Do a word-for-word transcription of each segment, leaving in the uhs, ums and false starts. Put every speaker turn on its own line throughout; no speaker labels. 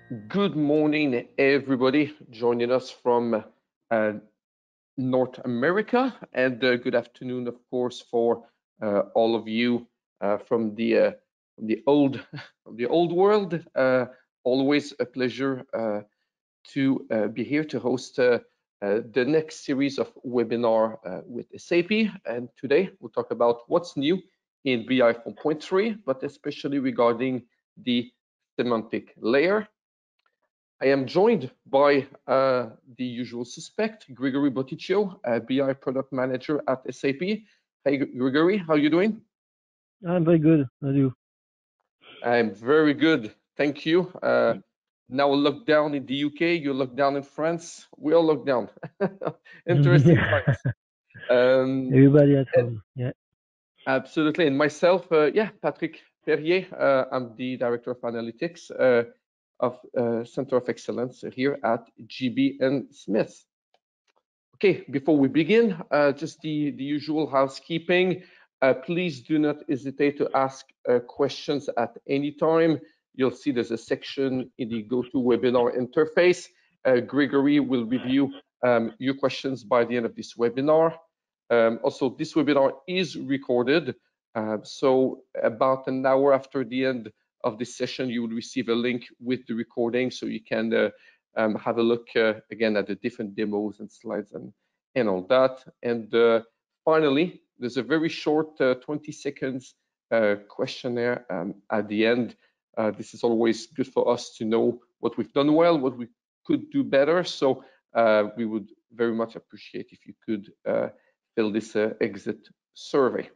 Good morning, everybody joining us from uh, North America, and uh, good afternoon, of course, for uh, all of you uh, from the uh, from the old from the old world. Uh, always a pleasure uh, to uh, be here to host uh, uh, the next series of webinar uh, with S A P. And today we'll talk about what's new in B I four point three, but especially regarding the semantic layer. I am joined by uh, the usual suspect, Grigory Boticcio, uh, B I product manager at S A P. Hey, Grigory, how are you doing?
I'm very good. How are you?
I'm very good, thank you. Uh, now lockdown in the U K, you're locked down in France. We all locked down. Interesting times. Um,
Everybody at home. Yeah.
Absolutely. And myself, uh, yeah, Patrick Perrier. Uh, I'm the director of analytics uh, of uh, Center of Excellence here at G B and Smith. Okay, before we begin, uh, just the, the usual housekeeping. Uh, please do not hesitate to ask uh, questions at any time. You'll see there's a section in the GoToWebinar interface. Uh, Grigory will review um, your questions by the end of this webinar. Um, also, this webinar is recorded. Uh, so about an hour after the end of this session, you will receive a link with the recording so you can uh, um, have a look uh, again at the different demos and slides and, and all that. And uh, finally, there's a very short uh, twenty seconds uh, questionnaire um, at the end. Uh, this is always good for us to know what we've done well, what we could do better. So uh, we would very much appreciate if you could uh, fill this uh, exit survey.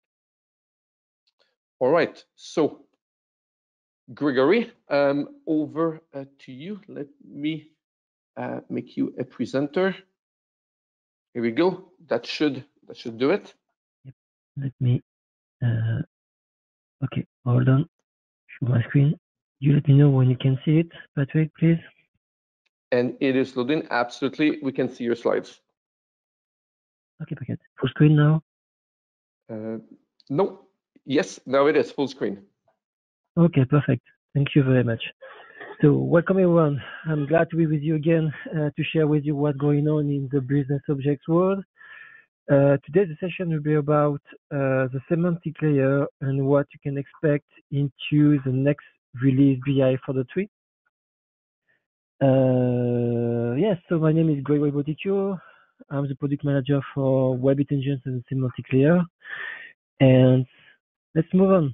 All right, so Grigory, um, over uh, to you. Let me uh, make you a presenter. Here we go. That should that should do it.
Yep. Let me. Uh, okay, hold on. Show my screen. You let me know when you can see it, Patrick, please.
And it is loading. Absolutely, we can see your slides.
Okay, Patrick. Full screen now.
Uh, no. Yes, now it is full screen.
Okay, perfect. Thank you very much. So welcome everyone. I'm glad to be with you again uh, to share with you what's going on in the business objects world. Uh, today's session will be about uh, the semantic layer and what you can expect into the next release B I four point three. Uh, yes, so my name is Gregory Boticcio. I'm the product manager for Web Intelligence and Semantic Layer. And let's move on.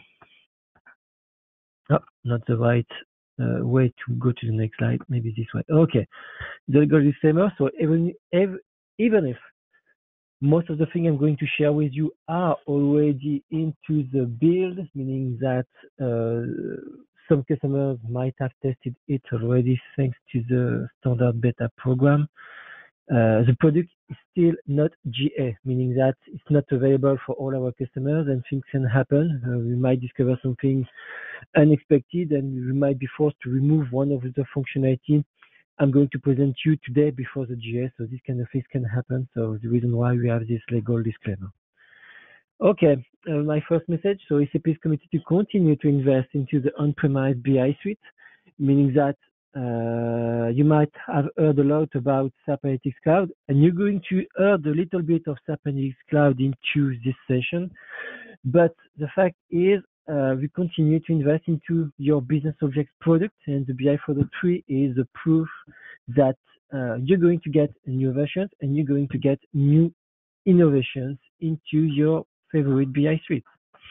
Oh, not the right uh, way to go to the next slide. Maybe this way. Okay, the legal disclaimer. So even, even if most of the things I'm going to share with you are already into the build, meaning that uh, some customers might have tested it already thanks to the standard beta program. Uh, the product is still not G A, meaning that it's not available for all our customers and things can happen. Uh, we might discover something unexpected and we might be forced to remove one of the functionality I'm going to present you today before the G A, so this kind of things can happen. So the reason why we have this legal disclaimer. Okay, uh, my first message. So S A P is committed to continue to invest into the on-premise B I suite, meaning that uh, you might have heard a lot about SAP Analytics Cloud, and you're going to heard a little bit of SAP Analytics Cloud into this session. But the fact is, uh, we continue to invest into your business objects product, and the B I four point three is the proof that uh, you're going to get new versions and you're going to get new innovations into your favorite B I suite.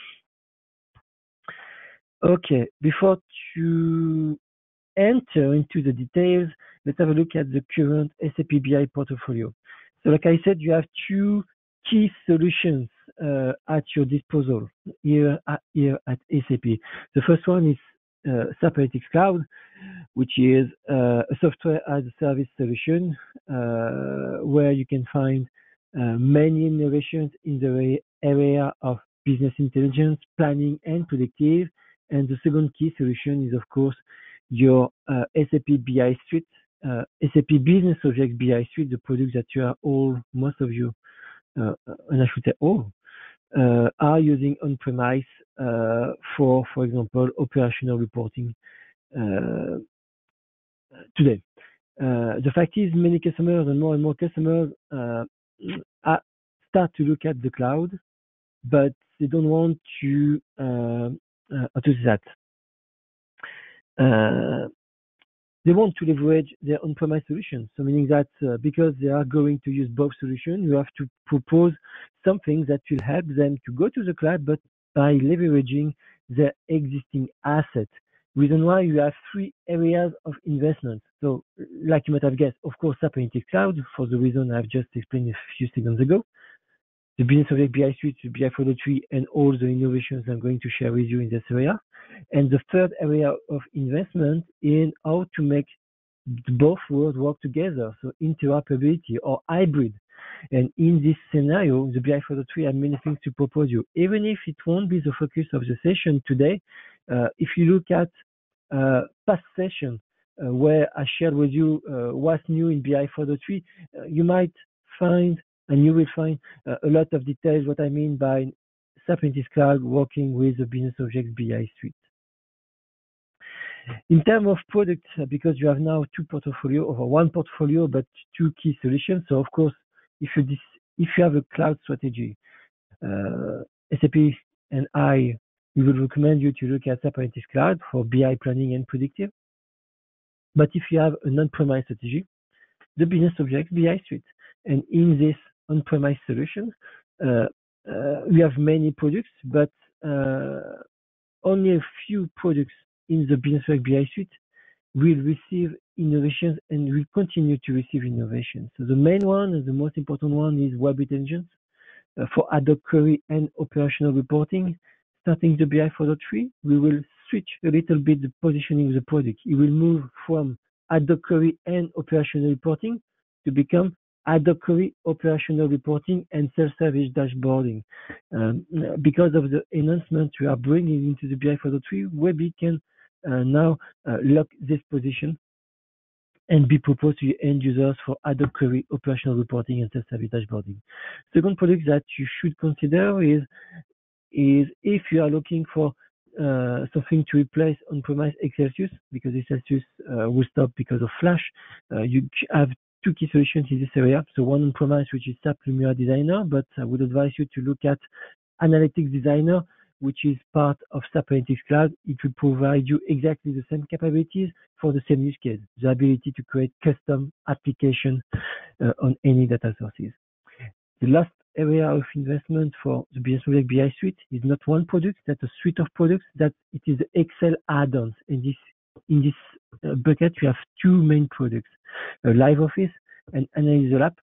Okay, before to enter into the details, let's have a look at the current S A P B I portfolio. So like I said, you have two key solutions uh, at your disposal here at, here at S A P. The first one is uh, SAP Analytics Cloud, which is uh, a software as a service solution uh, where you can find uh, many innovations in the area of business intelligence, planning, and predictive. And the second key solution is, of course, your uh, S A P B I suite, uh, S A P Business Objects B I suite, the product that you are all, most of you, uh, and I should say all, uh, are using on-premise uh, for, for example, operational reporting. Uh, today. Uh, the fact is, many customers and more and more customers uh, start to look at the cloud, but they don't want to uh, uh, to do that. Uh, they want to leverage their on-premise solutions. So meaning that uh, because they are going to use both solutions, you have to propose something that will help them to go to the cloud, but by leveraging their existing assets. Reason why you have three areas of investment. So like you might have guessed, of course, SAP Analytics Cloud, for the reason I've just explained a few seconds ago. The Business Objects B I Suite, the B I four point three, and all the innovations I'm going to share with you in this area. And the third area of investment in how to make both worlds work together, so interoperability or hybrid. And in this scenario, the B I four point three has many things to propose you. Even if it won't be the focus of the session today, uh, if you look at uh, past session uh, where I shared with you uh, what's new in B I four point three, uh, you might find and you will find uh, a lot of details what I mean by SAP Analytics Cloud working with the Business Objects B I Suite. In terms of products, because you have now two portfolio or one portfolio, but two key solutions. So of course, if you if you have a cloud strategy, uh, S A P and I, we will recommend you to look at SAP Analytics Cloud for B I planning and predictive. But if you have a non-premise strategy, the Business Objects B I Suite, and in this on-premise solution, uh, uh, we have many products, but uh, only a few products in the Business Objects B I Suite will receive innovations and will continue to receive innovations. So the main one, and the most important one, is Web Intelligence uh, for ad hoc query and operational reporting. Starting the B I four point three, we will switch a little bit the positioning of the product. It will move from ad hoc query and operational reporting to become ad hoc query, operational reporting, and self-service dashboarding. Um, because of the enhancement we are bringing into the B I four point three, Webby can uh, now uh, lock this position and be proposed to your end users for ad hoc query, operational reporting, and self-service dashboarding. Second product that you should consider is, is if you are looking for uh, something to replace on-premise Excelsius, because Excelsius uh, will stop because of Flash, uh, you have two key solutions in this area. So one on-premise, which is SAP Lumira Designer, but I would advise you to look at Analytics Designer, which is part of SAP Analytics Cloud. It will provide you exactly the same capabilities for the same use case, the ability to create custom application uh, on any data sources. The last area of investment for the Business Objects B I Suite is not one product, that's a suite of products, that it is the Excel add-ons. In this, in this uh, bucket, we have two main products, uh, LiveOffice and Analyzer Lab.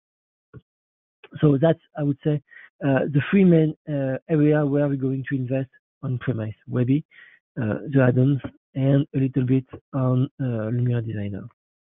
So that's, I would say, uh, the three main uh, area where we're going to invest on premise, Webby, uh, the add-ons, and a little bit on uh, Lumira Designer.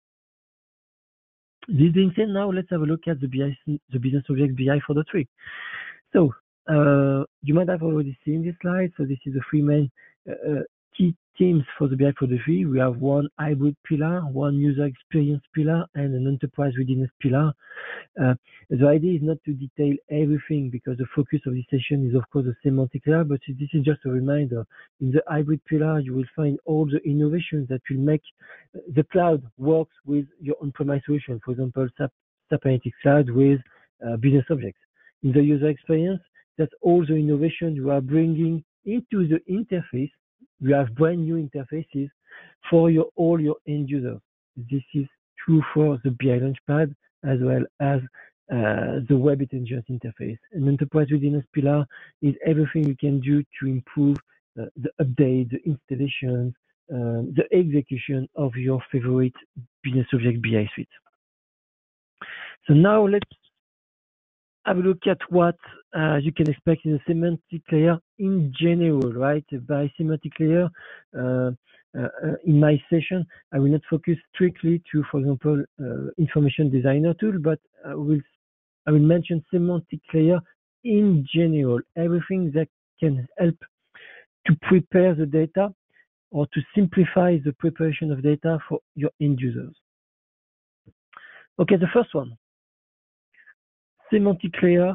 This being said, now let's have a look at the, B I, the Business Objects B I four point three. So uh, you might have already seen this slide. So this is the three main uh, key themes for the B I four point three. We have one hybrid pillar, one user experience pillar, and an enterprise readiness pillar. Uh, the idea is not to detail everything because the focus of this session is of course the semantic layer, but this is just a reminder. In the hybrid pillar, you will find all the innovations that will make the cloud work with your on-premise solution. For example, SAP, SAP Analytics Cloud with uh, Business Objects. In the user experience, that's all the innovation you are bringing into the interface. You have brand new interfaces for your all your end users. This is true for the B I Launchpad as well as uh, the Web Intelligence interface. An enterprise readiness pillar is everything you can do to improve uh, the update, the installation, um, the execution of your favorite Business Object B I Suite. So now let's have a look at what uh, you can expect in the semantic layer in general, right? By semantic layer, uh, uh, in my session, I will not focus strictly to, for example, uh, information designer tool, but I will, I will mention semantic layer in general, everything that can help to prepare the data or to simplify the preparation of data for your end users. Okay, the first one. Semantic layer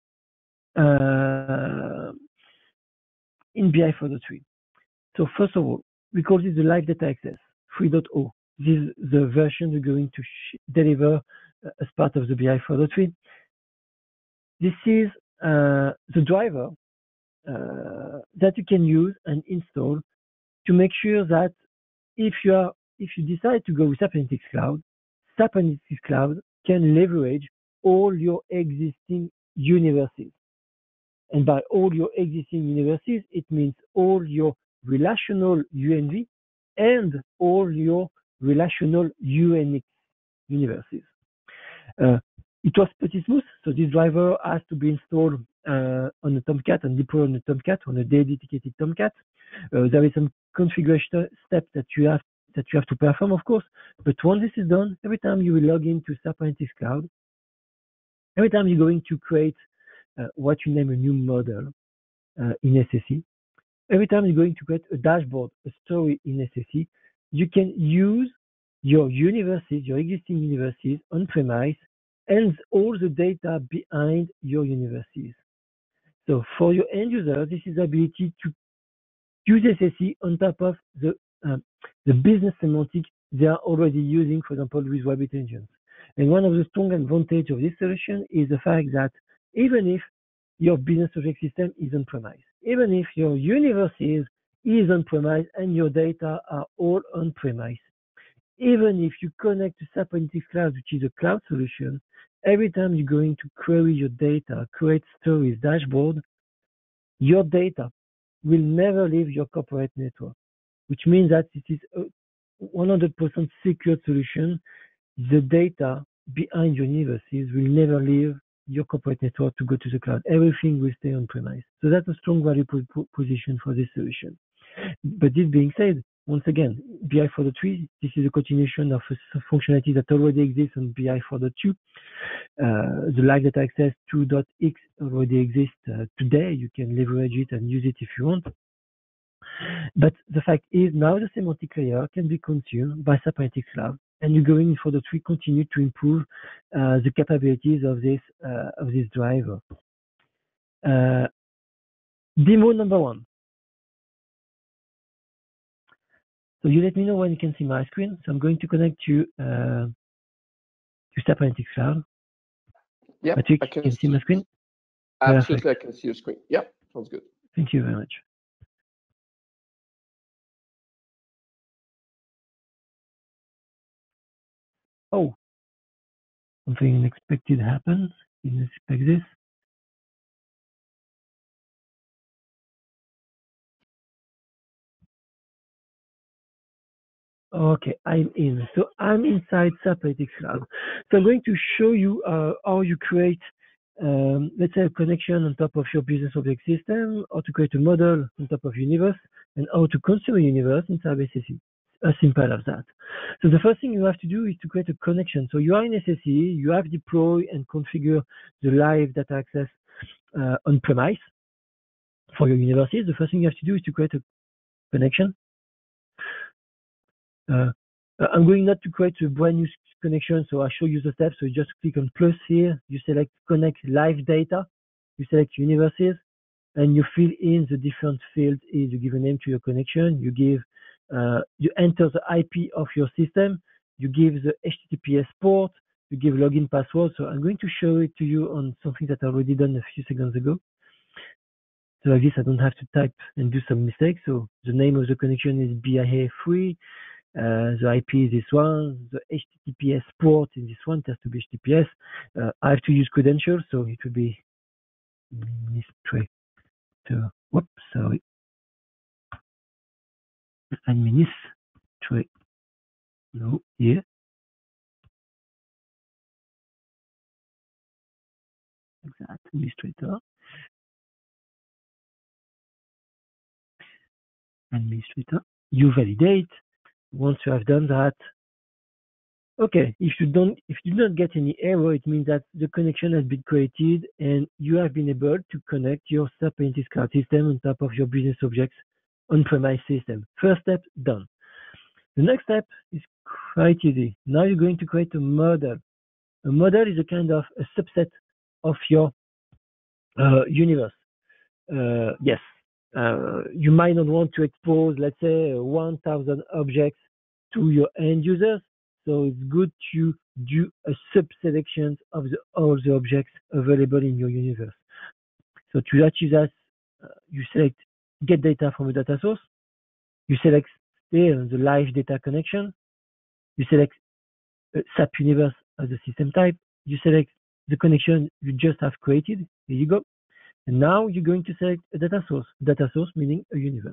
uh, in B I four point three. So first of all, we call this the live data access three point zero. this is the version we're going to deliver uh, as part of the B I four point three. This is uh, the driver uh, that you can use and install to make sure that if you are if you decide to go with SAP Analytics Cloud, SAP Analytics Cloud can leverage all your existing universes. And by all your existing universes, it means all your relational U N V and all your relational U N X universes. Uh, it was pretty smooth, so this driver has to be installed uh, on a Tomcat and deployed on a Tomcat, on a dedicated Tomcat. Uh, there is some configuration steps that you have that you have to perform, of course. But once this is done, every time you will log into SAP Analytics Cloud, every time you're going to create uh, what you name a new model uh, in S S E, every time you're going to create a dashboard, a story in S S E, you can use your universes, your existing universes on-premise, and all the data behind your universes. So for your end user, this is the ability to use S S E on top of the um, the business semantic they are already using, for example, with Web Intelligence. And one of the strong advantages of this solution is the fact that even if your business object system is on-premise, even if your universes is on-premise and your data are all on-premise, even if you connect to SAP Analytics Cloud, which is a cloud solution, every time you're going to query your data, create stories, dashboard, your data will never leave your corporate network, which means that it is a one hundred percent secure solution. The data behind your universes will never leave your corporate network to go to the cloud. Everything will stay on-premise. So that's a strong value position for this solution. But this being said, once again, B I four point three, this is a continuation of a functionality that already exists on B I four point two. Uh, the Live Data Access two point x already exists uh, today. You can leverage it and use it if you want. But the fact is now the semantic layer can be consumed by SAP Analytics Cloud, and you're going for the three continue to improve uh, the capabilities of this uh, of this driver. Uh, demo number one. So you let me know when you can see my screen. So I'm going to connect you uh, to SAP Analytics Cloud.
Yeah,
Patrick,
I can,
can you see my screen?
Absolutely,
Perfect.
I can see your screen. Yeah, sounds good.
Thank you very much. Oh, something unexpected happened. Didn't expect this. Okay, I'm in. So I'm inside SAP Analytics Cloud. So I'm going to show you uh, how you create, um, let's say, a connection on top of your business object system, how to create a model on top of Universe, and how to consume a Universe inside S S E. As simple as that. So the first thing you have to do is to create a connection. So you are in S S E, you have deployed and configured the live data access uh, on-premise for your universes. The first thing you have to do is to create a connection. Uh, I'm going not to create a brand new connection, so I'll show you the steps. So you just click on plus here, you select connect live data, you select universes, and you fill in the different fields. Is you give a name to your connection, you give, uh, you enter the I P of your system, you give the H T T P S port, you give login password. So I'm going to show it to you on something that I already done a few seconds ago. So like this, I don't have to type and do some mistakes. So the name of the connection is B I A three. Uh, the I P is this one, the H T T P S port is this one, it has to be H T T P S. Uh, I have to use credentials, so it will be administrator, whoops, sorry, administrator, no, here. Exact, administrator, administrator, you validate. Once you have done that, okay, if you don't, if you don't get any error, it means that the connection has been created and you have been able to connect your SAP Analytics Cloud system on top of your business objects on-premise system. First step done. The next step is quite easy. Now you're going to create a model. A model is a kind of a subset of your uh, universe. Uh, yes, uh, you might not want to expose, let's say, one thousand objects to your end users. So it's good to do a sub-selection of the, all the objects available in your universe. So to achieve that, uh, you select get data from a data source. You select still the live data connection. You select uh, S A P Universe as a system type. You select the connection you just have created. Here you go. And now you're going to select a data source. Data source meaning a universe.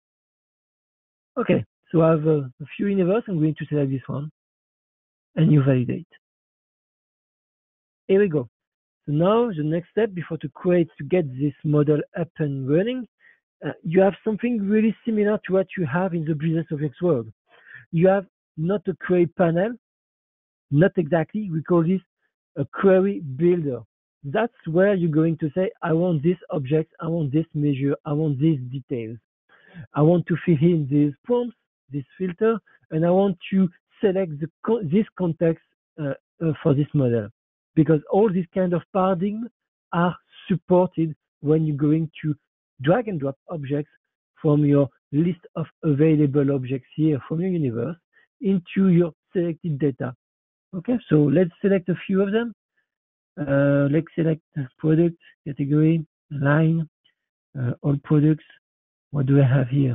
Okay, so I have a, a few universe. I'm going to select this one. And you validate. Here we go. So now the next step before to create, to get this model up and running, uh, you have something really similar to what you have in the BusinessObjects world. You have not a query panel, not exactly, we call this a query builder. That's where you're going to say, I want this object, I want this measure, I want these details. I want to fill in these prompts, this filter, and I want to select the co this context uh, uh, for this model. Because all these kind of paradigms are supported when you're going to drag and drop objects from your list of available objects here from your universe into your selected data. Okay, so let's select a few of them. Uh, let's select product, category, line, uh, all products. What do I have here?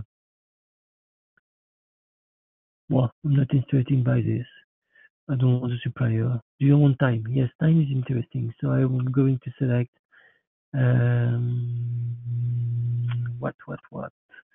Well, I'm not interested by this. I don't want the supplier. Do you want time? Yes, time is interesting. So I'm going to select um, what, what, what?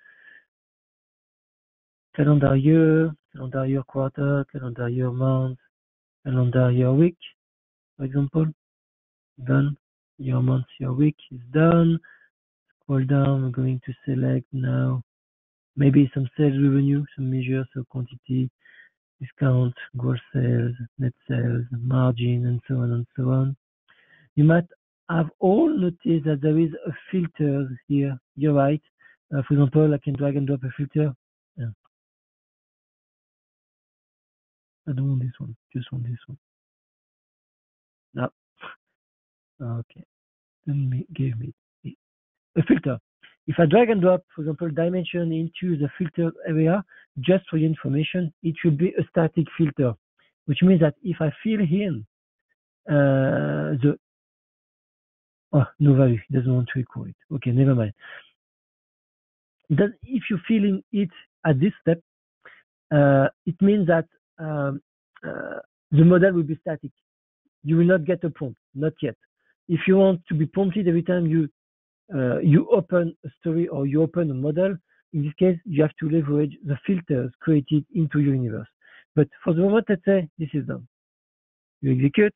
Calendar year, calendar year quarter, calendar year month, calendar year week, for example. Done. Your month, your week is done. Scroll down. I'm going to select now maybe some sales revenue, some measures, so quantity, discount, gross sales, net sales, margin, and so on and so on. You might have all noticed that there is a filter here. You're right. Uh, for example, I can drag and drop a filter. Yeah. I don't want this one. Just want this one. No. Okay. Then me give me a filter. If I drag and drop, for example, dimension into the filter area, just for your information, it will be a static filter, which means that if I fill in uh, the oh, no value, it doesn't want to equal it. Okay, never mind. Then if you fill in it at this step, uh, it means that um, uh, the model will be static. You will not get a prompt, not yet. If you want to be prompted every time you uh, you open a story or you open a model, in this case, you have to leverage the filters created into your universe. But for the moment, let's say this is done. You execute.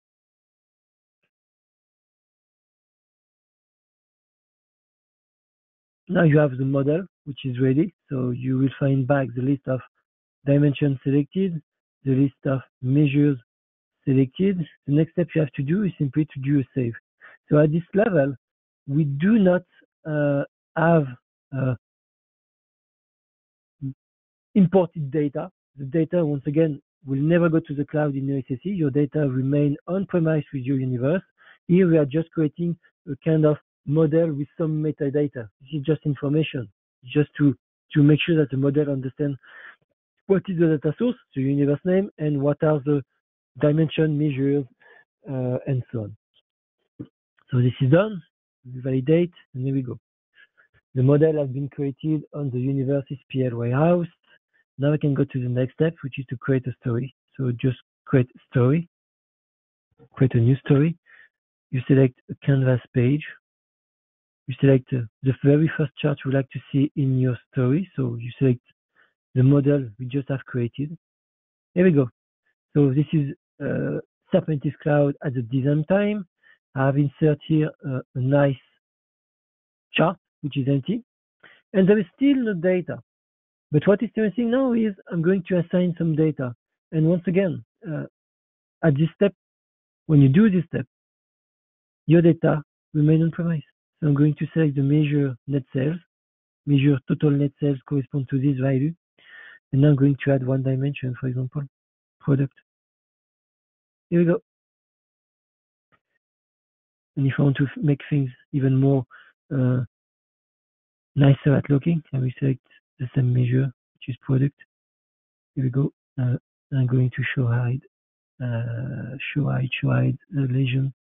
Now you have the model, which is ready. So you will find back the list of dimensions selected, the list of measures selected. The next step you have to do is simply to do a save. So at this level, we do not uh, have uh, imported data. The data, once again, will never go to the cloud in your S S E. Your data remain on-premise with your universe. Here we are just creating a kind of model with some metadata. This is just information, just to, to make sure that the model understands what is the data source, the universe name, and what are the dimension measures, uh, and so on. So this is done. We validate, and here we go. The model has been created on the universe S P L warehouse. Now I can go to the next step, which is to create a story. So just create a story, create a new story. You select a canvas page. You select uh, the very first chart you would like to see in your story. So you select the model we just have created. Here we go. So this is uh, S A P Mantis Cloud at the design time. I have inserted here uh, a nice chart, which is empty. And there is still no data. But what is interesting now is I'm going to assign some data. And once again, uh, at this step, when you do this step, your data remain on premise. So I'm going to select the measure net sales, measure total net sales correspond to this value. And now I'm going to add one dimension, for example, product. Here we go. And if I want to make things even more uh, nicer at looking, I will select the same measure, which is product. Here we go. Uh, I'm going to show hide, uh, show hide, show hide uh, lesion.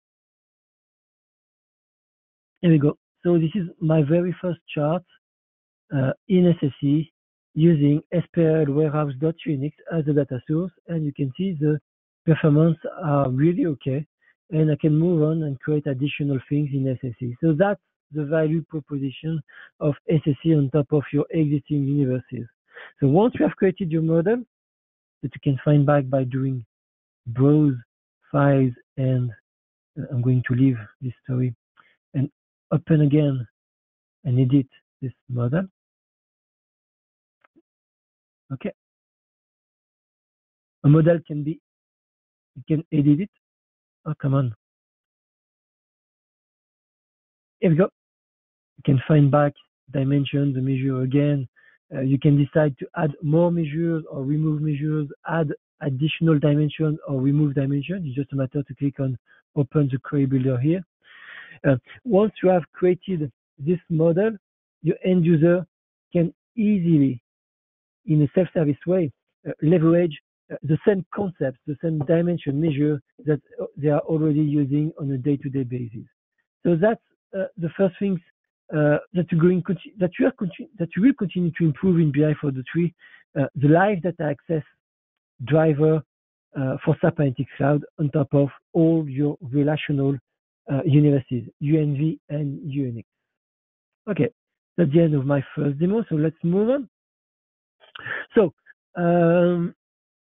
Here we go. So this is my very first chart uh, in S S E using S P L warehouse.unix as a data source, and you can see the performance are really okay, and I can move on and create additional things in S S E. So that's the value proposition of S S E on top of your existing universes. So once you have created your model that you can find back by doing browse files, and uh, I'm going to leave this story and open again and edit this model. Okay. A model can be, you can edit it. Oh, come on. Here we go. You can find back dimension, the measure again. Uh, you can decide to add more measures or remove measures, add additional dimension or remove dimension. It's just a matter to click on open the query builder here. Uh, once you have created this model, your end user can easily, in a self-service way, uh, leverage uh, the same concepts, the same dimension measure that they are already using on a day-to-day basis. So that's uh, the first things uh, that you're going that you are that you will continue to improve in B I four point three. Uh, the live data access driver uh, for SAP Analytics Cloud on top of all your relational uh, universes, U N V and Unix. Okay, that's the end of my first demo. So let's move on. So um,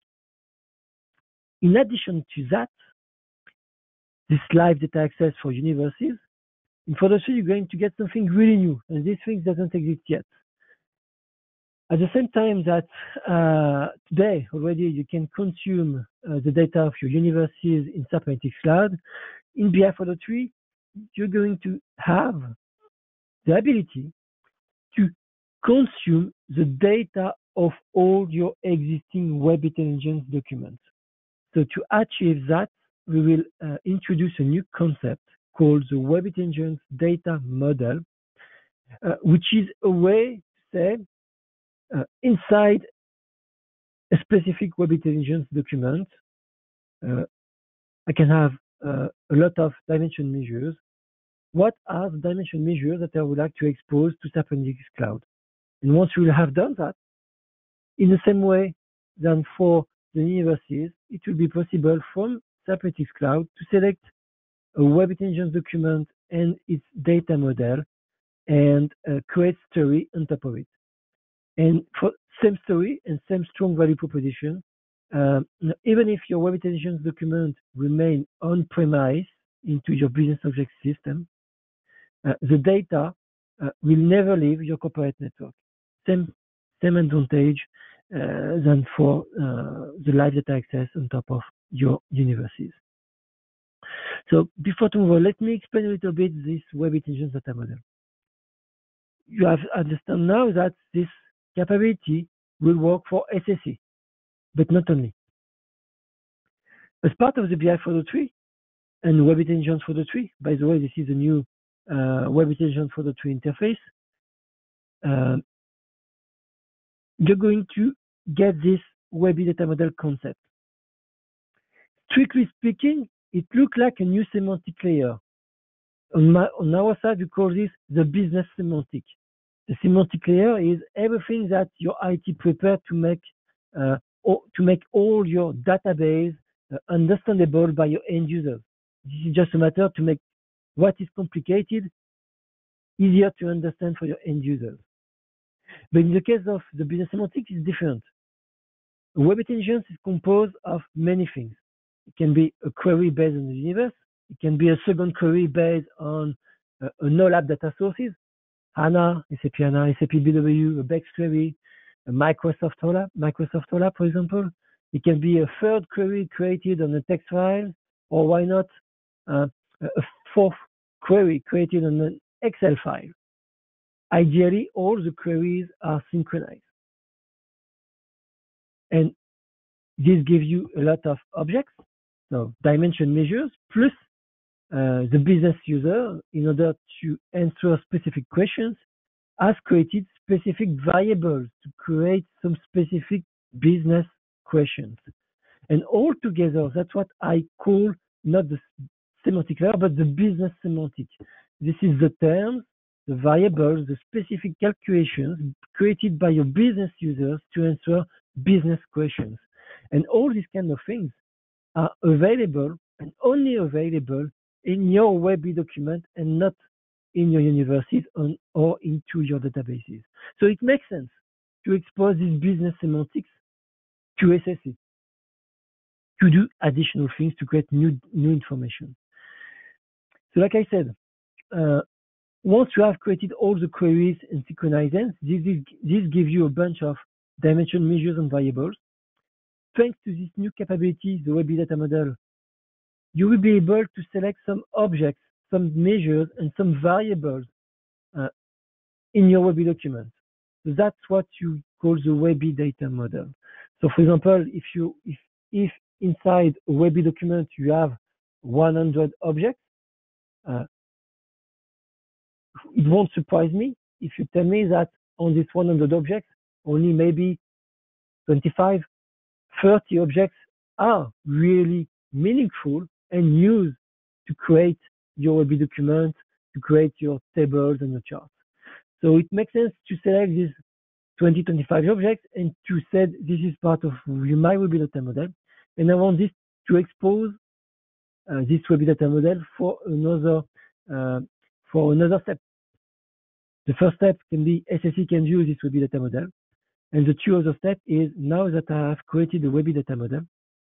in addition to that, this live data access for universes, in four point three, you're going to get something really new, and this thing doesn't exist yet. At the same time that uh, today already you can consume uh, the data of your universes in SAP Analytics Cloud, in B I four point three, you're going to have the ability to consume the data of all your existing Web Intelligence documents. So to achieve that, we will uh, introduce a new concept called the Web Intelligence Data Model, uh, which is a way to say uh, inside a specific Web Intelligence document, uh, I can have uh, a lot of dimension measures. What are the dimension measures that I would like to expose to SAP Analytics Cloud? And once we will have done that, in the same way than for the universes, it will be possible from SAP Analytics Cloud to select a Web Intelligence document and its data model and uh, create story on top of it. And for same story and same strong value proposition, um, even if your Web Intelligence document remain on-premise into your business object system, uh, the data uh, will never leave your corporate network. Same, same advantage uh, than for uh, the live data access on top of your universes. So before to move on, let me explain a little bit this Web Intelligence data model. You have to understand now that this capability will work for S S E, but not only. As part of the B I four point three and Web Intelligence four point three, by the way, this is a new uh, Web Intelligence four point three interface, uh, you're going to get this Web data model concept. Strictly speaking, it looks like a new semantic layer. On, my, on our side, we call this the business semantic. The semantic layer is everything that your I T prepared to make uh, or to make all your database uh, understandable by your end users. This is just a matter to make what is complicated easier to understand for your end users. But in the case of the business semantics, it's different. Web Intelligence is composed of many things. It can be a query based on the universe. It can be a second query based on uh, a no-lab data sources, HANA, S A P HANA, S A P B W, a BEX query, a Microsoft OLAP, Microsoft OLAP, for example. It can be a third query created on a text file, or why not uh, a fourth query created on an Excel file. Ideally, all the queries are synchronized. And this gives you a lot of objects, so dimension measures, plus uh, the business user, in order to answer specific questions, has created specific variables to create some specific business questions. And all together, that's what I call not the semantic layer, but the business semantic. This is the terms, the variables, the specific calculations created by your business users to answer business questions. And all these kind of things are available and only available in your Webby document and not in your universities on, or into your databases. So it makes sense to expose these business semantics to S S E, to do additional things, to create new, new information. So like I said, uh, once you have created all the queries and synchronized them, this, this, this gives you a bunch of dimension measures and variables. Thanks to this new capability, the Webby data model, you will be able to select some objects, some measures, and some variables uh, in your Webby document. So that's what you call the Webby data model. So for example, if you if if inside a Webby document you have one hundred objects, uh, it won't surprise me if you tell me that on this one hundred objects, only maybe twenty-five, thirty objects are really meaningful and used to create your Webby document, to create your tables and your charts. So it makes sense to select these twenty, twenty-five objects and to say this is part of my Webby data model, and I want this to expose uh, this Webby data model for another uh, for another step. The first step can be S S E can view this Webby data model, and the two other step is now that I have created the Webby data model,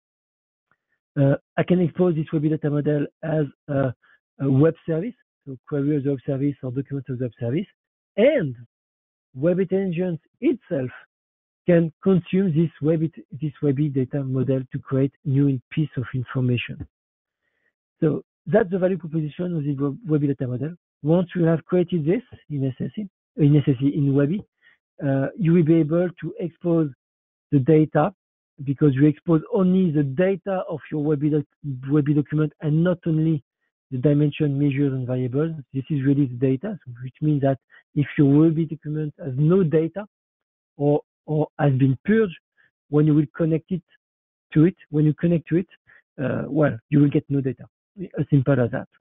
uh, I can expose this Webby data model as a, a web service, so query as a web service or document as a web service, and Web Intelligence itself can consume this Webby, this Webby data model to create new piece of information. So that's the value proposition of the Webby data model. Once you have created this in S S E, in S S E, in Webby, uh, you will be able to expose the data because you expose only the data of your Webby, Webby document and not only the dimension, measures, and variables. This is really the data, which means that if your Webby document has no data or or has been purged, when you will connect it to it, when you connect to it, uh, well, you will get no data. As simple as that.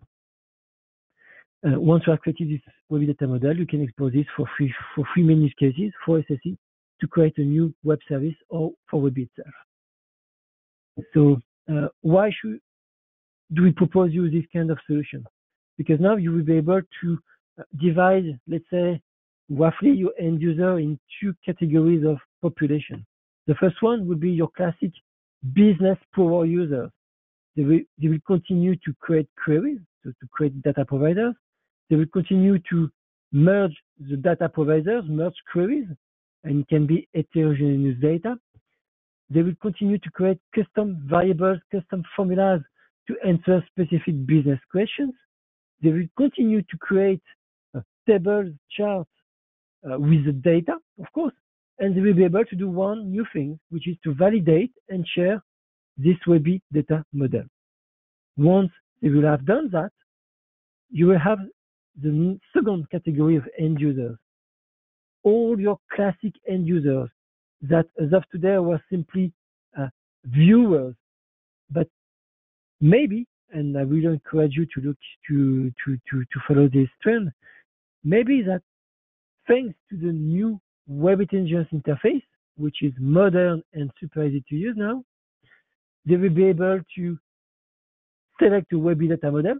Uh, once you have created this Webby data model, you can expose this for free for three main use cases for S S E to create a new web service or for Webby itself. So uh, why should do we propose you this kind of solution? Because now you will be able to divide, let's say, roughly your end user in two categories of population. The first one would be your classic business power users. They will, they will continue to create queries, so to create data providers. They will continue to merge the data providers, merge queries, and it can be heterogeneous data. They will continue to create custom variables, custom formulas to answer specific business questions. They will continue to create uh, tables, charts uh, with the data, of course, and they will be able to do one new thing, which is to validate and share this Webby data model. Once they will have done that, you will have the second category of end users. All your classic end users that as of today were simply uh, viewers, but maybe, and I will encourage you to look to, to, to, to follow this trend, maybe that thanks to the new Web Intelligence interface, which is modern and super easy to use now, they will be able to select a Webby data model,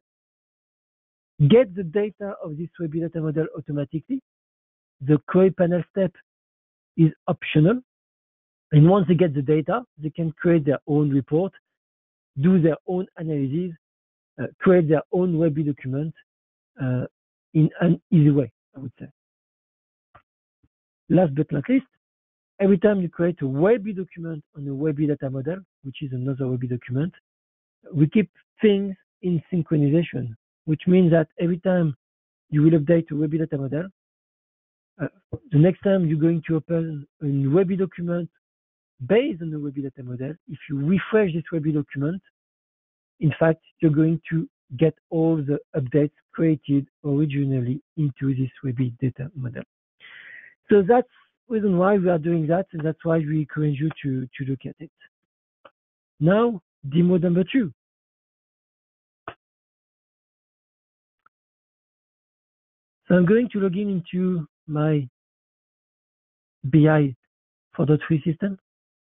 get the data of this Webby data model automatically. The query panel step is optional. And once they get the data, they can create their own report, do their own analysis, uh, create their own Webby document uh, in an easy way, I would say. Last but not least, every time you create a Webby document on a Webby data model, which is another Webby document, we keep things in synchronization, which means that every time you will update a Webby data model, uh, the next time you're going to open a Webby document based on the Webby data model, if you refresh this Webby document, in fact, you're going to get all the updates created originally into this Webby data model. So that's reason why we are doing that, and that's why we encourage you to, to look at it. Now, demo number two. So I'm going to log in into my B I four point three system.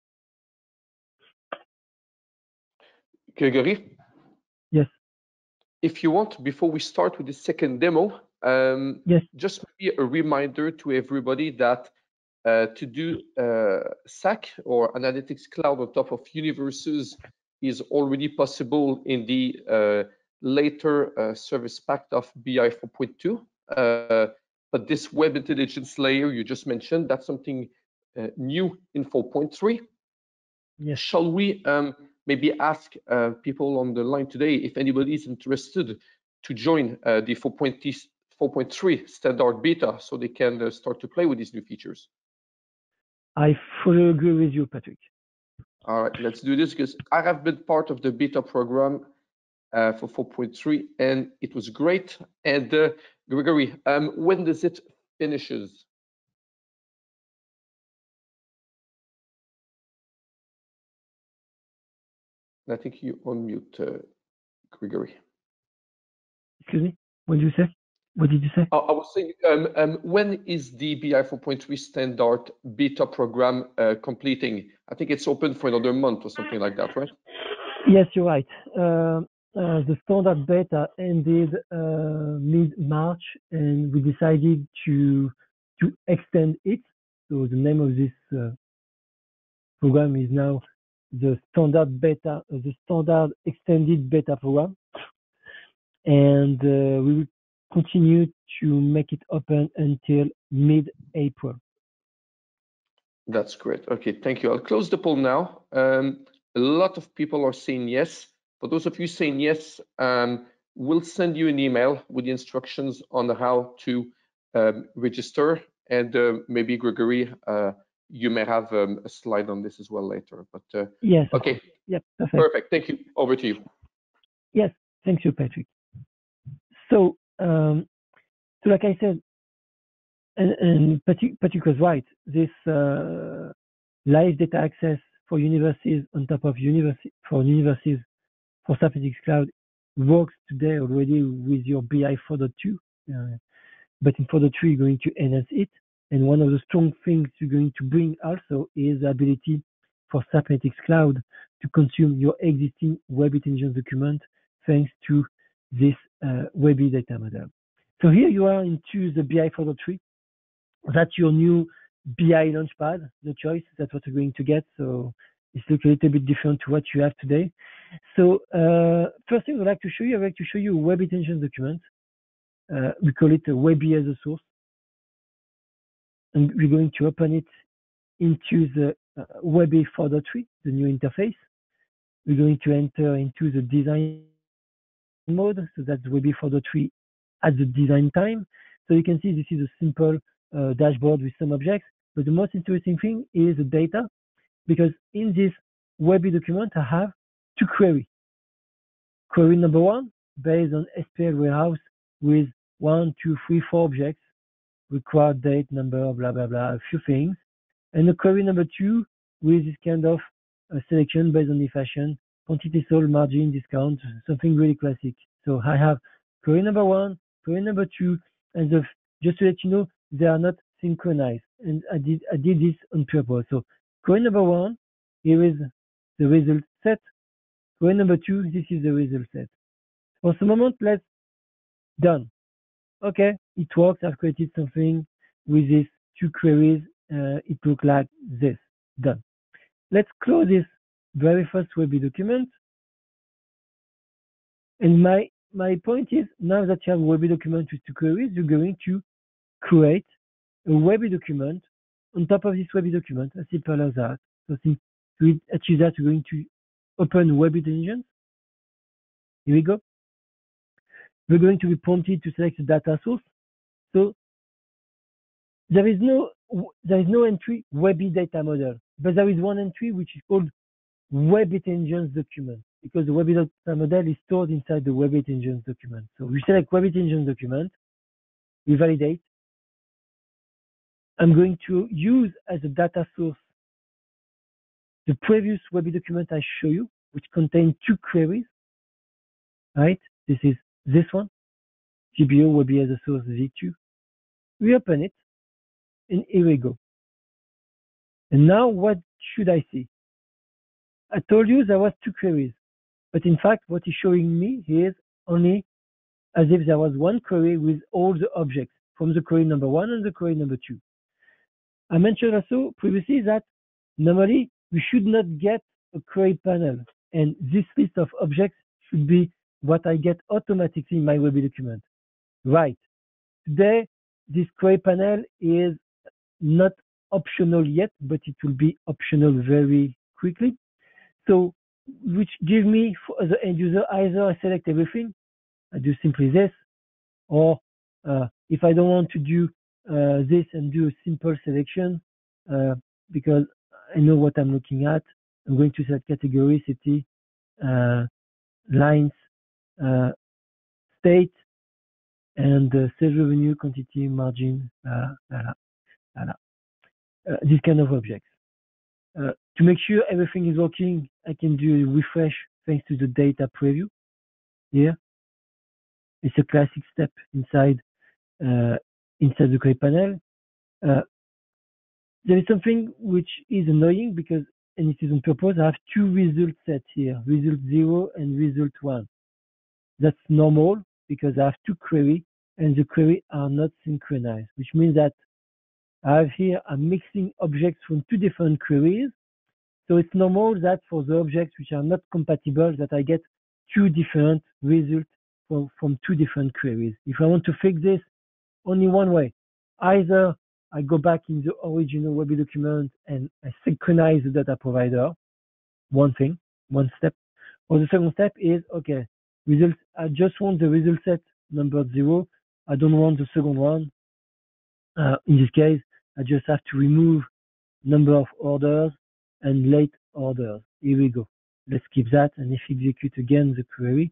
Gregory?
Yes.
If you want, before we start with the second demo, um,
yes.
just maybe a reminder to everybody that uh, to do uh, S A C or Analytics Cloud on top of Universes is already possible in the uh, later uh, service pack of B I four point two. Uh, but this web intelligence layer you just mentioned, that's something uh, new in four point three.
Yes.
Shall we um, maybe ask uh, people on the line today if anybody is interested to join uh, the four point three standard beta so they can uh, start to play with these new features?
I fully agree with you, Patrick.
All right, let's do this because I have been part of the beta program uh, for four point three and it was great. And uh, Gregory, um, when does it finishes? I think you unmute, uh, Gregory.
Excuse me, what did you say? What did you say?
I was saying, um, um, when is the B I four point three standard beta program uh, completing? I think it's open for another month or something like that, right?
Yes, you're right. Uh, uh, the standard beta ended uh, mid-March, and we decided to to extend it. So the name of this uh, program is now the standard beta, uh, the standard extended beta program, and uh, we will continue to make it open until mid-April.
That's great. Okay, thank you. I'll close the poll now. Um, a lot of people are saying yes. For those of you saying yes, um, we'll send you an email with the instructions on how to um, register. And uh, maybe Gregory, uh, you may have um, a slide on this as well later. But uh,
yes,
okay.
Yep, perfect.
Perfect. Thank you. Over to you.
Yes, thank you, Patrick. So, um, so like I said, and, and Patrick, Patrick was right. This uh, live data access for Universes on top of Universes for Universes for SAP Analytics Cloud works today already with your B I four point two, uh, but in four point three you're going to enhance it. And one of the strong things you're going to bring also is the ability for SAP Analytics Cloud to consume your existing Web Intelligence document thanks to this uh, Webby data model. So here you are into the B I four point three. That's your new B I Launchpad, no choice. That's what you're going to get. So it's looks a little bit different to what you have today. So uh, first thing I'd like to show you, I'd like to show you a Web Intelligence document. Uh, we call it a Webby as a source. And we're going to open it into the uh, Webby four point three, the new interface. We're going to enter into the design mode. So that's Webby four point three at the design time. So you can see this is a simple uh, dashboard with some objects. But the most interesting thing is the data, because in this Webby document, I have two queries. Query number one, based on S P L warehouse with one, two, three, four objects, required date, number, blah, blah, blah, a few things. And the query number two with this kind of uh, selection based on the fashion, quantity sold, margin, discount, something really classic. So I have query number one, query number two, and the, just to let you know, they are not synchronized. And I did I did this on purpose. So query number one, here is the result set. Query number two, this is the result set. For the moment, let's done. Okay, it works. I've created something with these two queries. Uh, it looks like this. Done. Let's close this very first Webby document. And my my point is, now that you have a Webby document with two queries, you're going to create a Webby document on top of this Webby document, as simple as that. So to achieve that, you're going to open Webby Intelligence. Here we go. We're going to be prompted to select the data source. So there is no there is no entry Webby data model, but there is one entry which is called Web Intelligence document, because the Webby data model is stored inside the Web Intelligence document. So we select Web Intelligence document, we validate, I'm going to use as a data source the previous Webby document I show you, which contained two queries, right? This is this one, G B O Webby as a source v two. We open it, and here we go. And now what should I see? I told you there was two queries, but in fact, what is showing me is only as if there was one query with all the objects from the query number one and the query number two. I mentioned also previously that normally we should not get a query panel, and this list of objects should be what I get automatically in my Webby document. Right. Today, this query panel is not optional yet, but it will be optional very quickly. So, which give me for the end user, either I select everything, I do simply this, or uh, if I don't want to do uh, this and do a simple selection, uh, because I know what I'm looking at, I'm going to select category, city, uh, lines, uh, state, and uh, sales revenue, quantity, margin, uh, voilà, voilà. Uh, these kind of objects. Uh, to make sure everything is working, I can do a refresh thanks to the data preview here. It's a classic step inside uh, inside the query panel. Uh, there is something which is annoying because, and it is on purpose, I have two result sets here, result zero and result one. That's normal because I have two queries and the queries are not synchronized, which means that I have here, I'm mixing objects from two different queries. So it's normal that for the objects which are not compatible, that I get two different results from, from two different queries. If I want to fix this, only one way. Either I go back in the original Webby document and I synchronize the data provider, one thing, one step. Or the second step is, okay, results, I just want the result set number zero. I don't want the second one. Uh, in this case, I just have to remove number of orders and late orders. Here we go. Let's keep that. And if you execute again the query,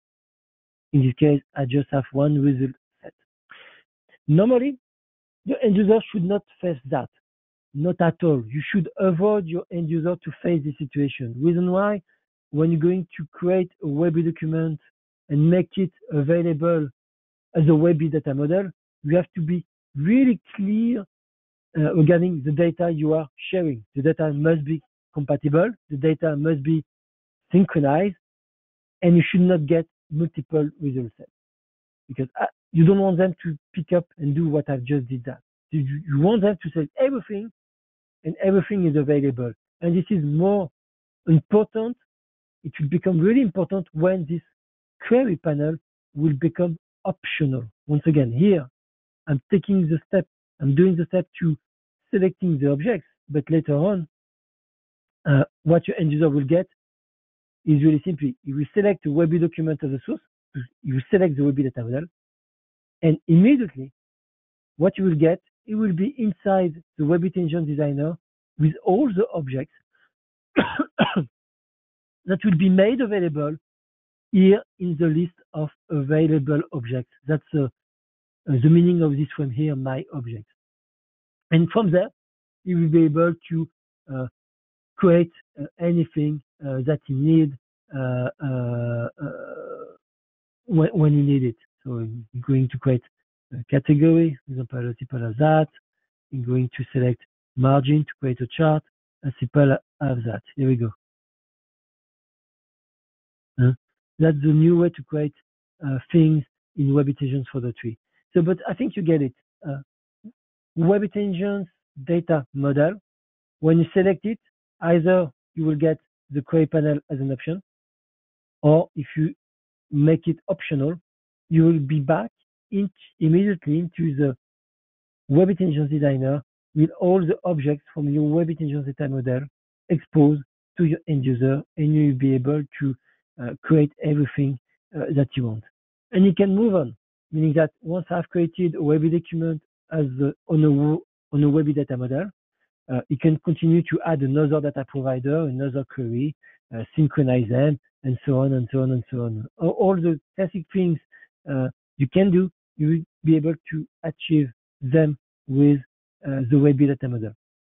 in this case, I just have one result set. Normally, the end user should not face that. Not at all. You should avoid your end user to face this situation. Reason why, when you're going to create a Webby document and make it available as a Webby data model, you have to be really clear uh, regarding the data you are sharing. The data must be compatible, the data must be synchronized, and you should not get multiple result sets because uh, you don't want them to pick up and do what I've just did that. You, you want them to select everything and everything is available. And this is more important. It will become really important when this query panel will become optional. Once again, here, I'm taking the step, I'm doing the step to selecting the objects, but later on, uh, what your end user will get is really simply, you will select a Webby document as a source, you will select the Webby data model, and immediately, what you will get, it will be inside the Webby Intelligence Designer with all the objects that will be made available here in the list of available objects. That's uh, the meaning of this frame here, my objects. And from there, you will be able to uh, create uh, anything uh, that you need uh, uh, uh, when, when you need it. So I'm going to create a category, for example, as simple as that. I'm going to select margin to create a chart, as simple as that. Here we go. Uh, that's the new way to create uh, things in Web Intelligence for the tree. So, but I think you get it. Uh, Web Intelligence data model, when you select it, either you will get the query panel as an option, or if you make it optional, you will be back in, immediately into the Web Intelligence Designer with all the objects from your Web Intelligence data model exposed to your end user, and you will be able to uh, create everything uh, that you want. And you can move on, meaning that once I've created a Webby document as a, on a on a Webby data model, uh, you can continue to add another data provider, another query, uh, synchronize them, and so on and so on and so on. All, all the classic things uh, you can do, you will be able to achieve them with uh, the Webby data model.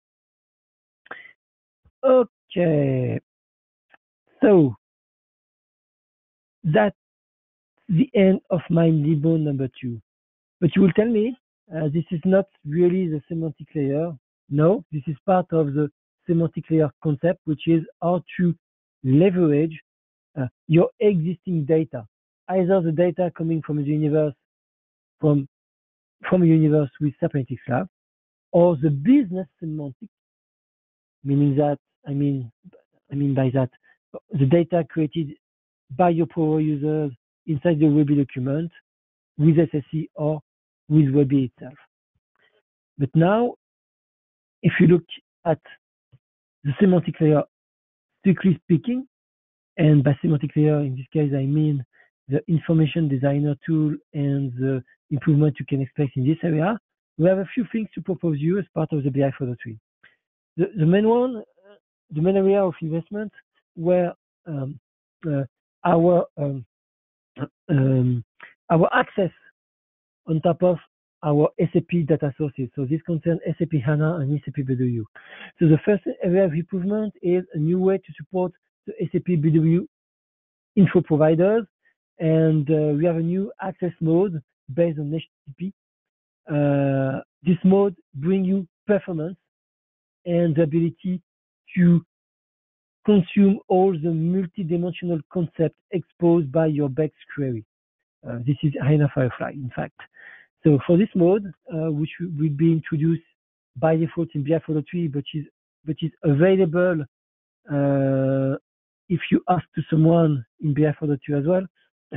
Okay, so that's the end of my Libon number two. But you will tell me uh, this is not really the semantic layer. No, this is part of the semantic layer concept, which is how to leverage uh, your existing data, either the data coming from the universe, from from a universe with Cybernetics Lab, or the business semantic, meaning that I mean I mean by that the data created by your power users inside the Webby document with S S E or with Webby itself. But now, if you look at the semantic layer, strictly speaking, and by semantic layer in this case I mean the information designer tool and the improvement you can expect in this area, we have a few things to propose you as part of the B I four point three. The, the main one, the main area of investment were um, uh, our um, um, our access on top of our S A P data sources. So this concerns S A P HANA and S A P B W. So the first area of improvement is a new way to support the S A P B W info providers, and uh, we have a new access mode based on H T T P. Uh, this mode brings you performance and the ability to consume all the multidimensional concepts exposed by your B E X query. Uh, this is HANA Firefly, in fact. So for this mode, uh, which will be introduced by default in B I four point three, but is but is available uh, if you ask to someone in B I four point two as well,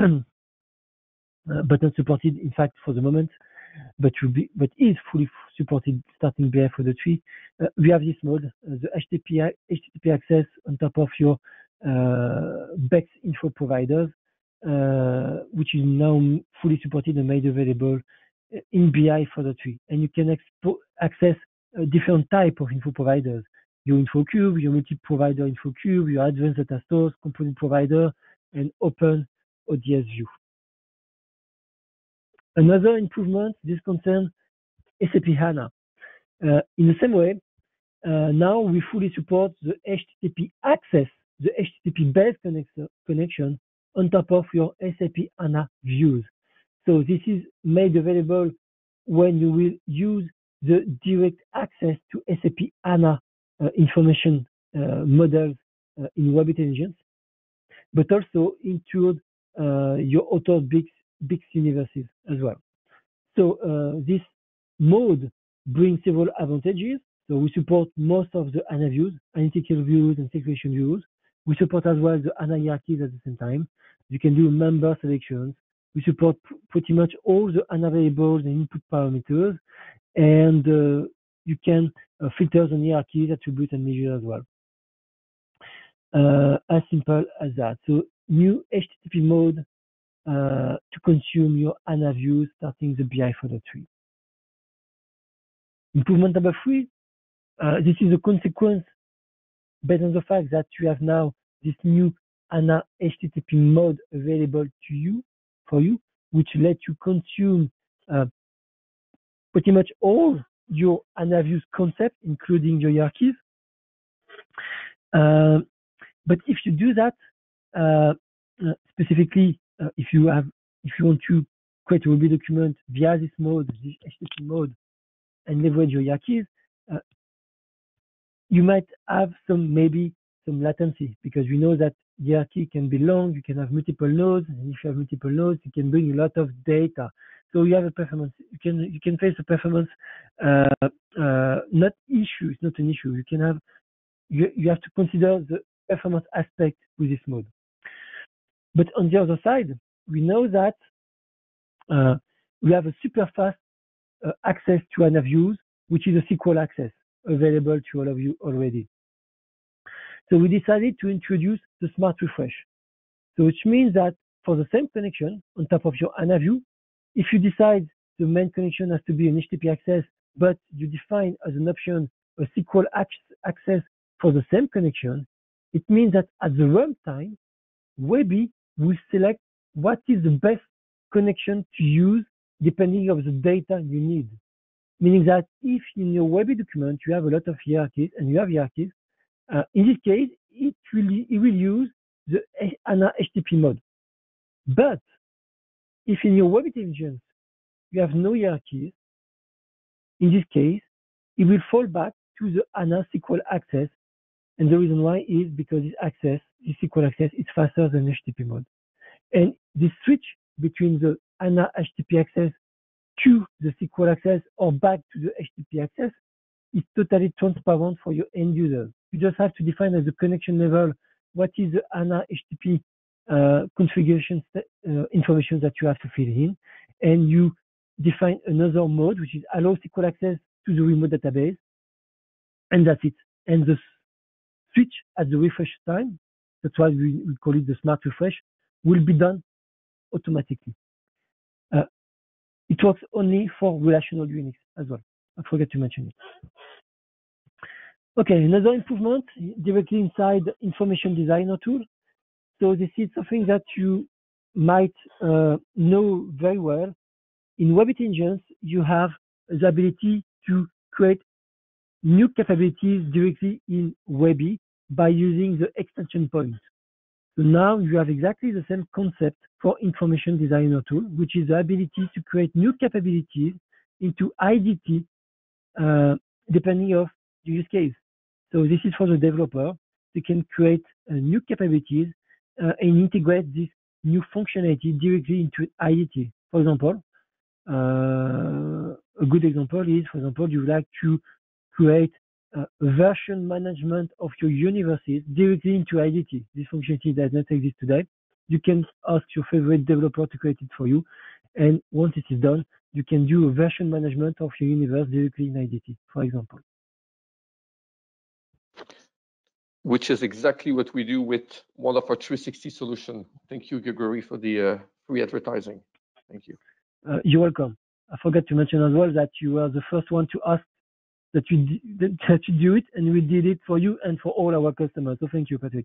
uh, but not supported, in fact, for the moment, but will be but is fully supported starting B I four point three. Uh, we have this mode, uh, the H T T P, H T T P access on top of your uh, B E X info providers, uh, which is now fully supported and made available in B I four point three. And you can access a different type of info providers, your InfoCube, your multi-provider InfoCube, your advanced data stores, component provider, and open O D S view. Another improvement, this concerns S A P HANA. Uh, in the same way, uh, now we fully support the H T T P access, the H T T P-based connection on top of your S A P HANA views. So this is made available when you will use the direct access to S A P HANA uh, information uh, models uh, in Web Intelligence, but also into uh, your author B I X, B I X universes as well. So uh, this mode brings several advantages. So we support most of the HANA views, analytical views and segregation views. We support as well the HANA hierarchies at the same time. You can do member selections. We support pretty much all the HANA variables and input parameters, and uh, you can uh, filter on hierarchies, attributes, and measure as well. Uh, as simple as that. So new H T T P mode uh, to consume your HANA views starting the B I four point three. Improvement number three, uh, this is a consequence based on the fact that you have now this new HANA H T T P mode available to you, for you, which lets you consume uh, pretty much all your HANA views concept, including your hierarchies. Uh, but if you do that, uh, uh, specifically, uh, if you have, if you want to create a Webby document via this mode, this H T T P mode, and leverage your hierarchies, uh, you might have some, maybe some latency, because we know that hierarchy can be long, you can have multiple nodes, and if you have multiple nodes, you can bring a lot of data. So you have a performance, you can you can face a performance, uh, uh, not issue, it's not an issue. You can have, you, you have to consider the performance aspect with this mode. But on the other side, we know that uh, we have a super fast uh, access to HANA views, which is a S Q L access available to all of you already. So we decided to introduce the Smart Refresh. So which means that for the same connection on top of your HANA view, if you decide the main connection has to be an H T T P access, but you define as an option a S Q L access for the same connection, it means that at the runtime, Webby will select what is the best connection to use depending on the data you need. meaning that if in your Webby document you have a lot of hierarchies and you have hierarchies, uh, in this case, it will, it will use the HANA H T T P mode. But if in your Web Intelligence you have no hierarchies, in this case, it will fall back to the HANA S Q L Access. And the reason why is because this access, this S Q L Access, is faster than H T T P mode. And the switch between the HANA H T T P Access to the S Q L Access or back to the H T T P Access is totally transparent for your end users. You just have to define at the connection level what is the HANA H T T P uh, configuration uh, information that you have to fill in, and you define another mode which is allow S Q L access to the remote database, and that's it. And the switch at the refresh time, that's why we, we call it the smart refresh, will be done automatically. Uh, it works only for relational Unix as well. I forgot to mention it. Okay, another improvement directly inside the Information Designer tool. So this is something that you might uh, know very well. In Web Intelligence, you have the ability to create new capabilities directly in Webby by using the extension point. So now you have exactly the same concept for Information Designer tool, which is the ability to create new capabilities into I D T uh, depending on the use case. So this is for the developer. They can create uh, new capabilities uh, and integrate this new functionality directly into I D T. For example, uh, a good example is, for example, you would like to create uh, version management of your universes directly into I D T. This functionality does not exist today. You can ask your favorite developer to create it for you. And once it is done, you can do a version management of your universe directly in I D T, for example.
Which is exactly what we do with one of our three sixty solution. Thank you, Gregory, for the uh, free advertising. Thank you.
Uh, you're welcome. I forgot to mention as well that you were the first one to ask that you, that you do it, and we did it for you and for all our customers. So thank you, Patrick.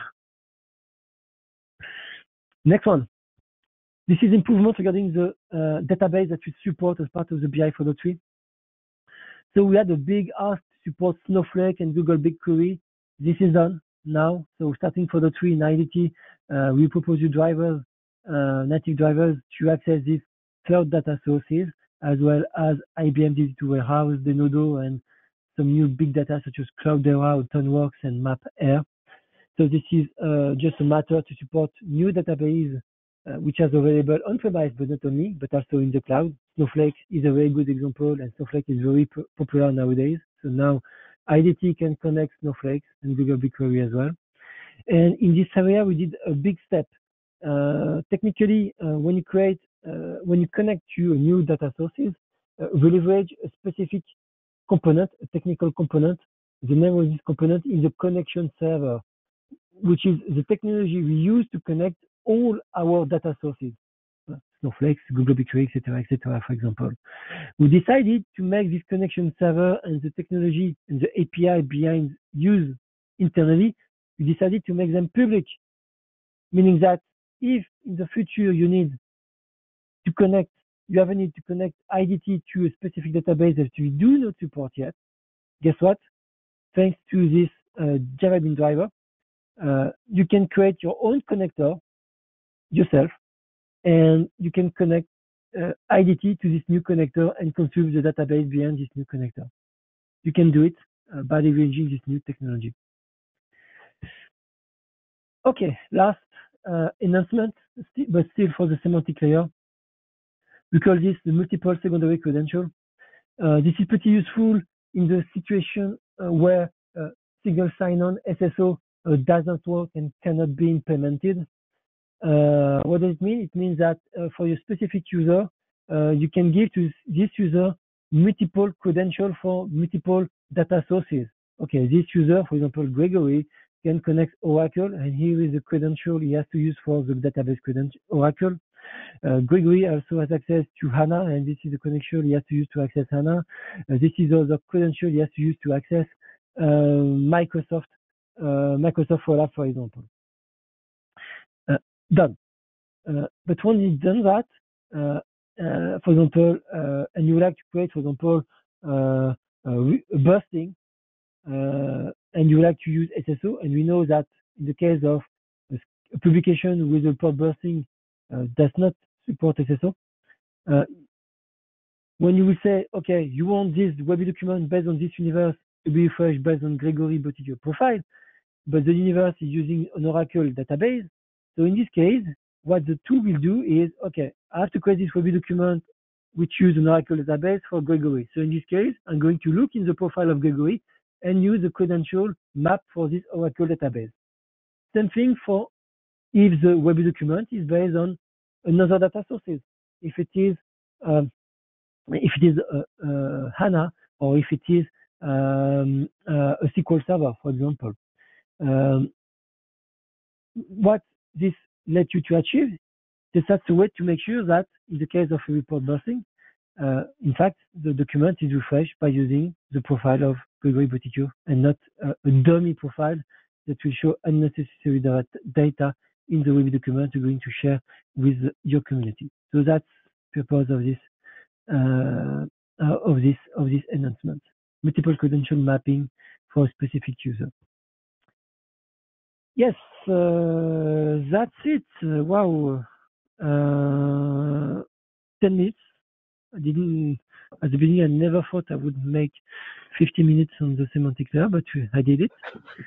Next one. This is improvement regarding the uh, database that we support as part of the B I four point three. So we had a big ask to support Snowflake and Google BigQuery. This is done now. So starting for the three in I D T, uh, we propose you drivers, uh, native drivers to access these cloud data sources, as well as I B M D B two Warehouse, Denodo, and some new big data such as Cloudera, Tonworks, and MapAir. So this is uh, just a matter to support new database uh, which is available on-premise, but not only, but also in the cloud. Snowflake is a very good example, and Snowflake is very popular nowadays. So now I D T can connect Snowflake and Google BigQuery as well. And in this area, we did a big step. Uh, technically, uh, when you create, uh, when you connect to new data sources, uh, we leverage a specific component, a technical component. The name of this component is a connection server, which is the technology we use to connect all our data sources, uh, Snowflake, Google BigQuery, et cetera, et cetera, for example. We decided to make this connection server and the technology and the A P I behind use internally, we decided to make them public, meaning that if in the future you need to connect, you have a need to connect I D T to a specific database that we do not support yet, guess what? Thanks to this uh, Java Bean driver, uh, you can create your own connector yourself, and you can connect uh, I D T to this new connector and consume the database behind this new connector. You can do it uh, by leveraging this new technology. Okay, last uh, enhancement, but still for the semantic layer. We call this the multiple secondary credential. Uh, this is pretty useful in the situation uh, where uh, single sign-on S S O uh, doesn't work and cannot be implemented. Uh, what does it mean? It means that uh, for your specific user, uh, you can give to this user multiple credentials for multiple data sources. Okay, this user, for example, Gregory, can connect Oracle, and here is the credential he has to use for the database credential Oracle. Uh, Gregory also has access to HANA, and this is the credential he has to use to access HANA. Uh, this is also the credential he has to use to access uh, Microsoft, uh, Microsoft Rollup, for example. Uh, done. Uh, but when he's done that, uh, uh, for example, uh, and you would like to create, for example, uh, a, a bursting, uh, and you would like to use S S O, and we know that in the case of a publication with a report bursting, uh, does not support S S O. Uh, when you will say, okay, you want this web document based on this universe to be refreshed based on Gregory Bottiglio profile, but the universe is using an Oracle database. So in this case, what the tool will do is, okay, I have to create this web document which use an Oracle database for Gregory. So in this case, I'm going to look in the profile of Gregory and use the credential map for this Oracle database. Same thing for if the web document is based on another data sources. If it is um, if it is uh, uh, HANA, or if it is um, uh, a S Q L Server, for example. Um, what this lets you to achieve is that's a way to make sure that in the case of a report bursting, uh, in fact, the document is refreshed by using the profile of Gregory Bottiglio and not uh, a dummy profile that will show unnecessary data in the web document you're going to share with your community. So that's the purpose of this uh, uh, of this of this enhancement. Multiple credential mapping for a specific user. Yes, uh, that's it. Uh, wow, uh, ten minutes. I didn't at the beginning. I never thought I would make fifty minutes on the semantic layer, but I did it.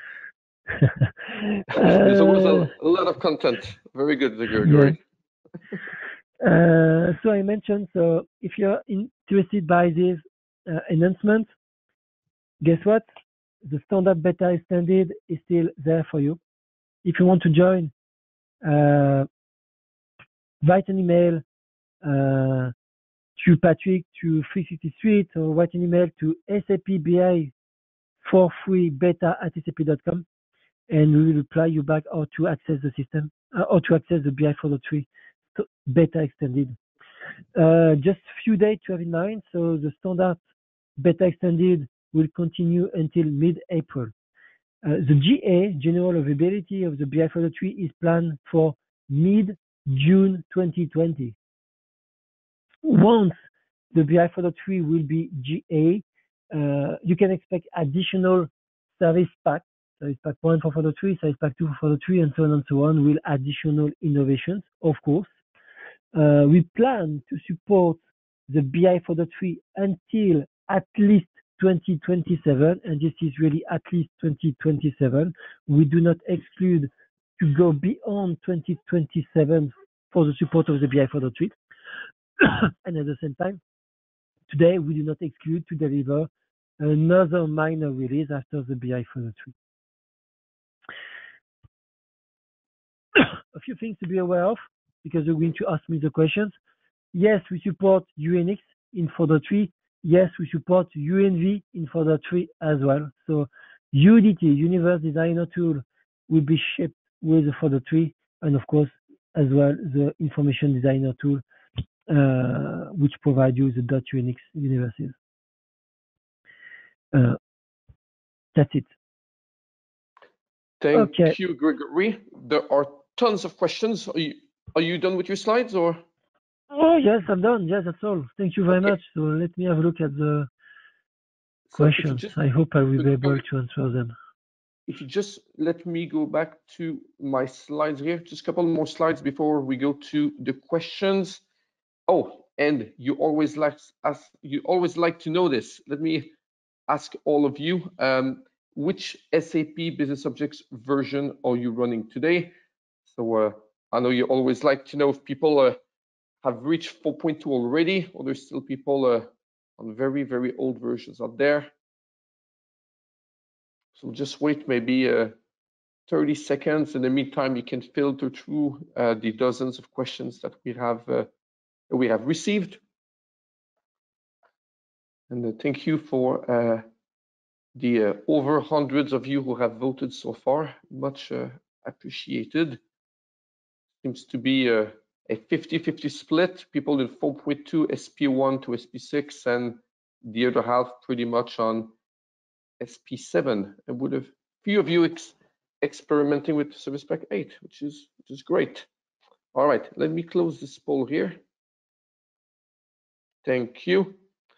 There's always
uh,
a, a lot of content. Very good, Gregory.
Yeah. Uh, so I mentioned, so if you're interested by this uh, enhancement, guess what? The standard beta extended is still there for you. If you want to join, uh, write an email uh, to Patrick to three sixty Suite, or write an email to S A P B I for free beta at S A P dot com, and we will reply you back how to access the system, uh, or to access the B I four point three beta extended. Uh, just a few dates to have in mind. So the standard beta extended will continue until mid-April. Uh, the G A, general availability of the B I four point three, is planned for mid-June twenty twenty. Once the B I four point three will be G A, uh, you can expect additional service pack, service pack one for four point three, service pack two for four point three, and so on and so on, with additional innovations, of course. Uh, we plan to support the B I four point three until at least twenty twenty-seven, and this is really at least twenty twenty-seven. We do not exclude to go beyond twenty twenty-seven for the support of the B I four point three. And at the same time, today we do not exclude to deliver another minor release after the B I four point three. A few things to be aware of, because you're going to ask me the questions. Yes, we support U N X in four point three. Yes, we support U N V in four point three as well. So U D T, Universe Designer Tool, will be shipped with the four point three, and of course, as well, the Information Designer Tool, uh, which provides you the .unix universes. Uh, that's it.
Thank
okay.
you, Gregory. There are tons of questions. Are you, are you done with your slides, or?
Oh, yes, I'm done. Yes, that's all. Thank you very okay. much. So let me have a look at the so questions. Just, I hope I will be able to answer them.
If you just let me go back to my slides here, just a couple more slides before we go to the questions. Oh, and you always like as you always like to know this. Let me ask all of you, um, which S A P Business Objects version are you running today? So uh, I know you always like to know if people uh, have reached four point two already, or there's still people uh, on very, very old versions out there. So just wait maybe uh, thirty seconds. In the meantime, you can filter through uh, the dozens of questions that we have uh, we have received. And uh, thank you for uh, the uh, over hundreds of you who have voted so far. Much uh, appreciated. Seems to be uh, a fifty fifty split. People in four point two, S P one to S P six, and the other half pretty much on S P seven. And with a few of you ex experimenting with Service Pack eight, which is which is great. All right, let me close this poll here. Thank you.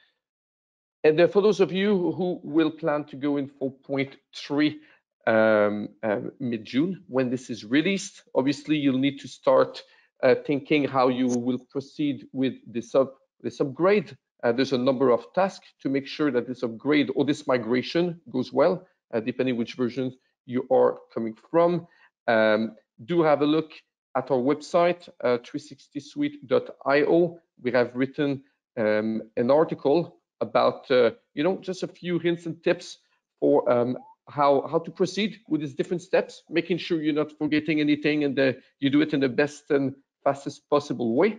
And uh, for those of you who will plan to go in four point three um, um, mid-June, when this is released, obviously you'll need to start uh, thinking how you will proceed with this, up, this upgrade. Uh, there's a number of tasks to make sure that this upgrade or this migration goes well, uh, depending which version you are coming from. Um, do have a look at our website, uh, three sixty suite dot i o. We have written um, an article about, uh, you know, just a few hints and tips for um, how, how to proceed with these different steps, making sure you're not forgetting anything and uh, you do it in the best and fastest possible way.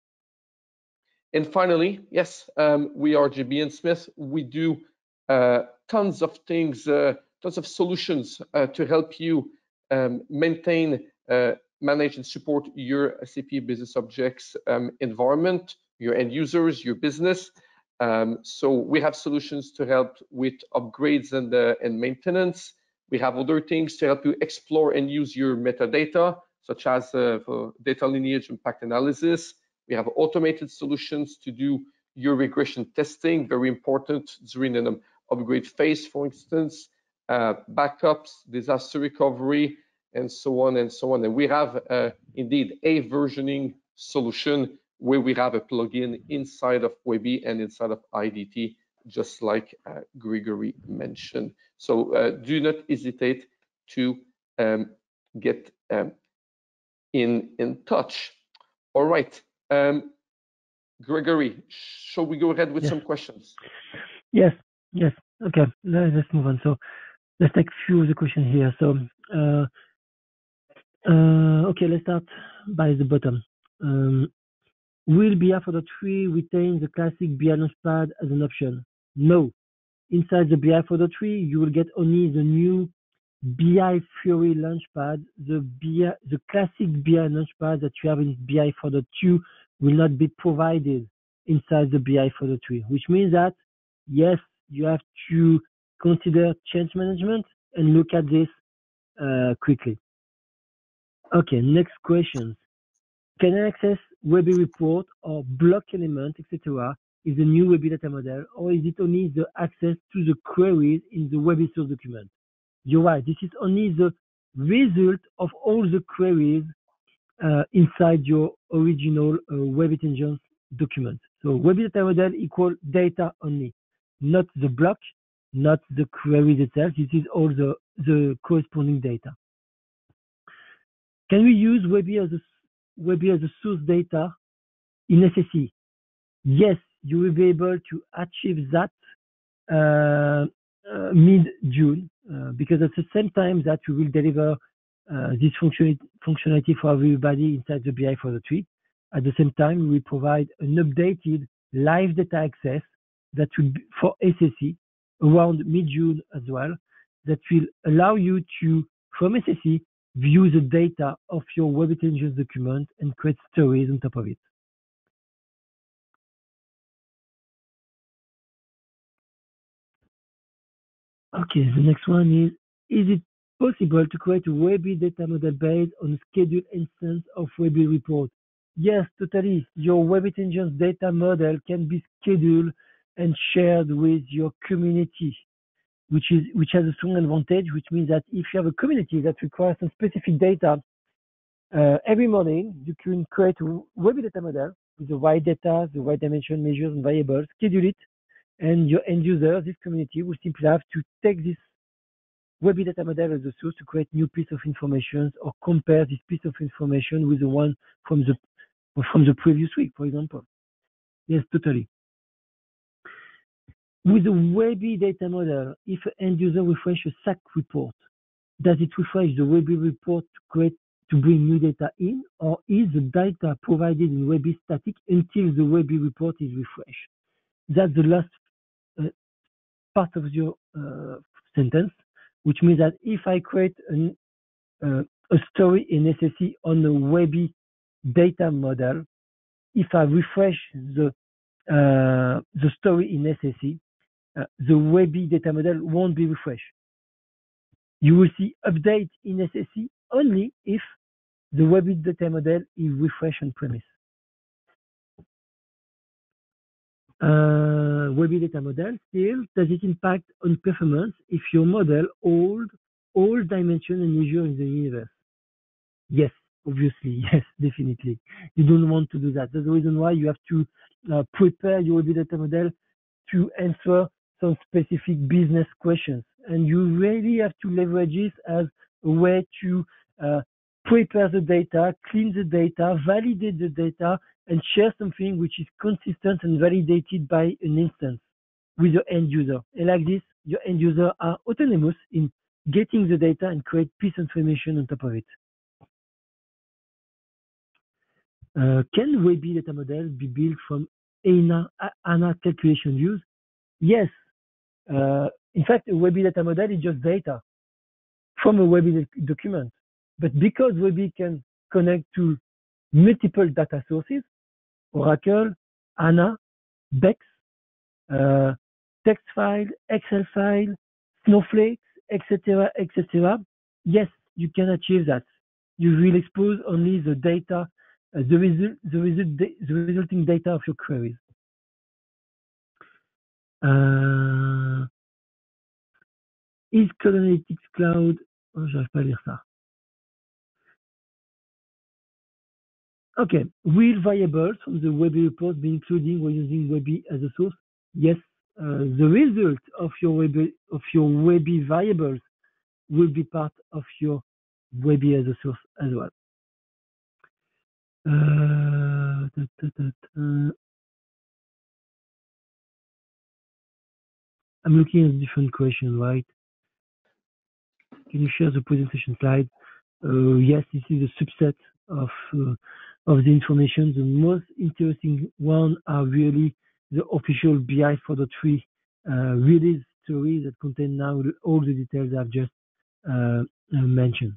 And finally, yes, um, we are G B and Smith. We do uh, tons of things, uh, tons of solutions uh, to help you um, maintain, uh, manage and support your S A P Business Objects um, environment, your end users, your business. Um, so we have solutions to help with upgrades and, uh, and maintenance. We have other things to help you explore and use your metadata, such as uh, for data lineage and pact analysis. We have automated solutions to do your regression testing, very important during an um, upgrade phase, for instance, uh, backups, disaster recovery, and so on and so on. And we have uh, indeed a versioning solution where we have a plugin inside of Webby and inside of I D T, just like uh, Gregory mentioned. So uh, do not hesitate to um, get um, in, in touch. All right. Um, Gregory, shall we go ahead with
yes.
some questions?
Yes, yes. Okay, let's move on. So let's take a few of the questions here. So, uh, uh, okay, let's start by the bottom. Um, will B I four point three retain the classic B I Launchpad as an option? No. Inside the B I four point three, you will get only the new B I Fiori Launchpad. The B I, the classic B I Launchpad that you have in B I four point two will not be provided inside the B I four point three, which means that, yes, you have to consider change management and look at this uh, quickly. Okay, next questions. Can I access Webby report or block element, et cetera, is the new Webby data model, or is it only the access to the queries in the Webby source document? You're right. This is only the result of all the queries uh, inside your original uh, Web Intelligence document. So Webby data model equal data only, not the block, not the queries itself. This is all the, the corresponding data. Can we use Webby as a, Webby as a source data in S S E? Yes, you will be able to achieve that uh, uh, mid-June, uh, because at the same time that we will deliver uh, this functionality, functionality for everybody inside the B I four point three. At the same time, we will provide an updated live data access that will be for S S E around mid-June as well, that will allow you to, from S S E, view the data of your Web Intelligence document and create stories on top of it. Okay, the next one is, is it possible to create a Webby data model based on a scheduled instance of Webby report? Yes, totally. Your Web Intelligence data model can be scheduled and shared with your community, which is which has a strong advantage, which means that if you have a community that requires some specific data, uh, every morning you can create a Webby data model with the right data, the right dimension, measures, and variables, schedule it, and your end user, this community, will simply have to take this Webby data model as a source to create new piece of information or compare this piece of information with the one from the from the previous week, for example. Yes, totally. With the Webby data model, if an end user refresh a S A C report, does it refresh the Webby report to create to bring new data in, or is the data provided in Webby static until the Webby report is refreshed? That's the last uh, part of your uh, sentence, which means that if I create an, uh, a story in S S E on the Webby data model, if I refresh the uh, the story in S S E, uh, the Webby data model won't be refreshed. You will see update in S S E only if the Webby data model is refreshed on premise. Uh, Webby data model still, does it impact on performance if your model holds all dimensions and measure in the universe? Yes, obviously, yes, definitely. You don't want to do that. That's the reason why you have to uh, prepare your Webby data model to answer some specific business questions. And you really have to leverage it as a way to uh, prepare the data, clean the data, validate the data, and share something which is consistent and validated by an instance with your end user. And like this, your end user are autonomous in getting the data and create piece information on top of it. Uh, can Webby data model be built from A N A, A N A calculation views? Yes. Uh, in fact, a Webby data model is just data from a Webby document. But because Webby can connect to multiple data sources, Oracle, A N A, Bex, uh, text file, Excel file, Snowflake, et cetera, et cetera. Yes, you can achieve that. You will expose only the data, uh, the result, the result, the resulting data of your queries. Uh, is Cloud Analytics Cloud? Oh, j'arrive pas à lire ça. Okay, will variables from the Webby report be including when using Webby as a source? Yes, uh, the result of your Webby of your Webby variables will be part of your Webby as a source as well. Uh, da, da, da, da. I'm looking at different questions, right? Can you share the presentation slide? Uh, yes, this is a subset of uh, of the information. The most interesting one are really the official B I four point three uh, release story that contain now all the details I've just uh, mentioned.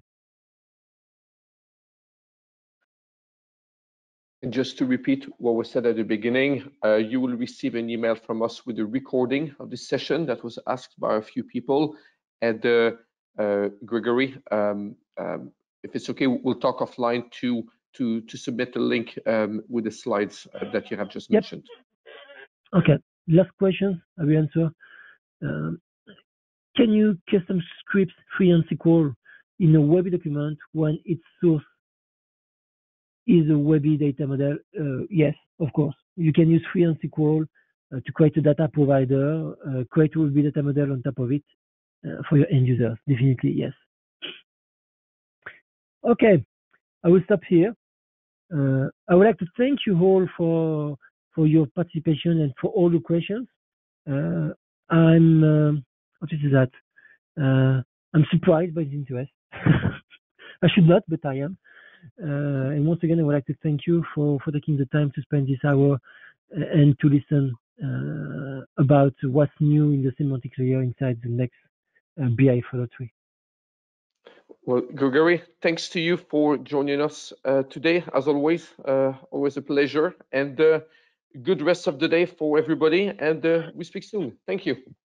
And just to repeat what was said at the beginning, uh, you will receive an email from us with a recording of this session that was asked by a few people. And uh, uh, Gregory, um, um, if it's okay, we'll talk offline to to to submit the link um, with the slides uh, that you have just
Yep.
mentioned.
Okay. Last question. I will answer. Um, can you custom scripts free on S Q L in a Webby document when its source is a Webby data model? Uh, yes, of course. You can use free on S Q L uh, to create a data provider, uh, create a Webby data model on top of it uh, for your end users. Definitely, yes. Okay, I will stop here. Uh, I would like to thank you all for for your participation and for all the questions. Uh, I'm uh, what is that? Uh, I'm surprised by the interest. I should not, but I am. Uh, and once again, I would like to thank you for, for taking the time to spend this hour and to listen uh, about what's new in the semantic layer inside the next uh, B I four point three.
Well, Gregory, thanks to you for joining us uh, today. As always, uh, always a pleasure, and uh, good rest of the day for everybody. And uh, we speak soon. Thank you.